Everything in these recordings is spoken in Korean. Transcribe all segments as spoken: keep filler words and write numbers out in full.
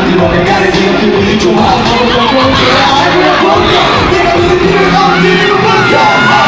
사람들 몸에 가려지는 기분이 좋아 내가 눈을 뜨면 어디로 볼까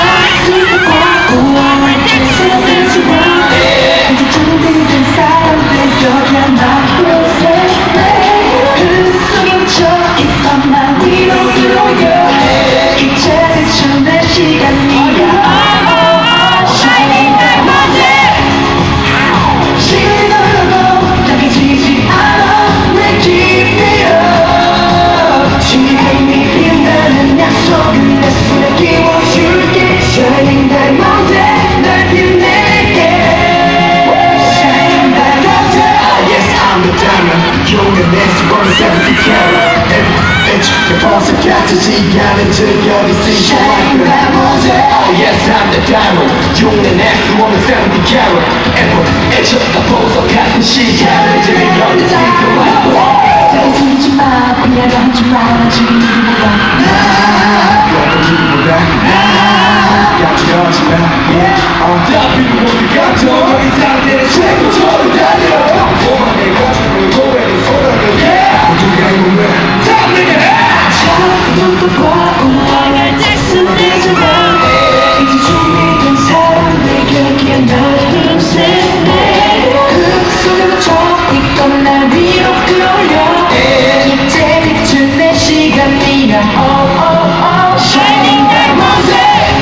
시간은 즐겨 Shine that music Oh yes I'm the diamond 용내 내 수원은 seventy carat Apple 애초가 보석 같은 시간을 즐겨 It's like the white boy 잘 숨지 마 그냥 하지 마 지금 누구보다 나 너무 누구보다 나 약해하지 마 다 필요 없는 감정 너희 상태를 최고조로 달려 오만의 가죽을 고래를 쏟아내 모두가 몸에 잡는 해 눈도 봐 우왕을 짝수내잖아 이제 준비된 사람들 여기에 나를 셋넷 그 속에도 저있던 날 위로 끌어올려 이제 비춘 내 시간이야 oh oh oh Shining diamond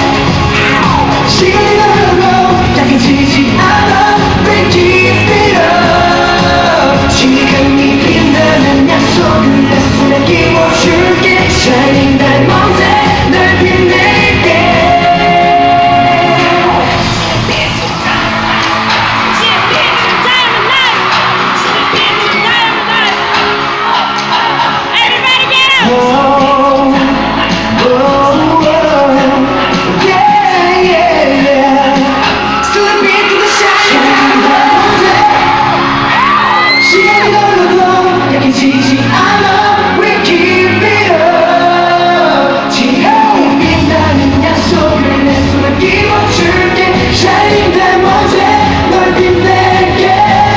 시간이 흐르고 약해지지 않아 We keep it up 지금이 빛나는 약속을 내 손에 끼워줄게 Shining diamond 널 빛낼게 Everybody get up! Whoa, whoa, whoa. Yeah, yeah, yeah. Slipping through the shining diamond 시간이 흐르고 약해지지 않아 We keep it up 지금 빛나는 약속을 내 손에 끼워줄게 Shining diamond 널 빛낼게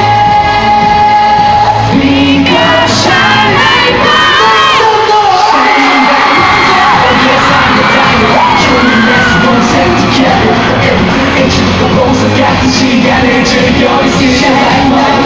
네가 shine like diamond Shining diamond Yes I'm the diamond 주는 내 수원 세븐티 캐럿 Every inch 더 보석 같은 시간을 즐겨 It's shine like